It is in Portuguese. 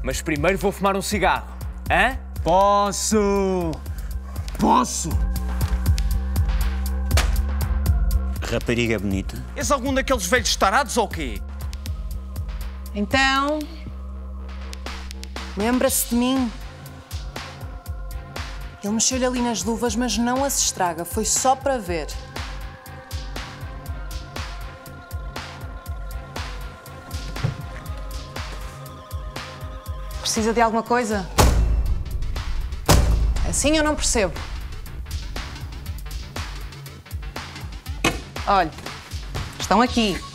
Mas primeiro vou fumar um cigarro. Hã? Posso! Posso! Rapariga bonita. És algum daqueles velhos tarados ou quê? Então, lembra-se de mim? Ele mexeu-lhe ali nas luvas, mas não as estraga. Foi só para ver. Precisa de alguma coisa? Assim eu não percebo. Olha, estão aqui.